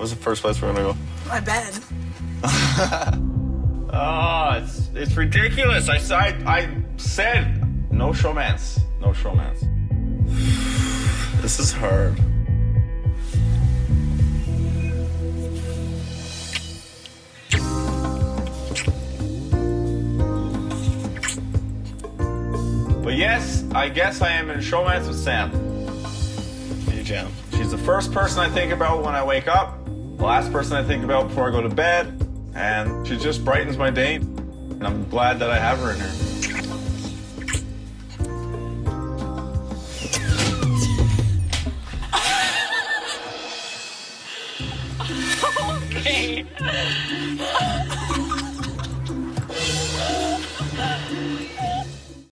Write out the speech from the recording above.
What's the first place we're gonna go? My bed. Oh, it's ridiculous. I said no showmance. No showmance. This is hard. But yes, I guess I am in showmance with Sam. Hey, Jan. She's the first person I think about when I wake up, the last person I think about before I go to bed, and she just brightens my day, and I'm glad that I have her in here.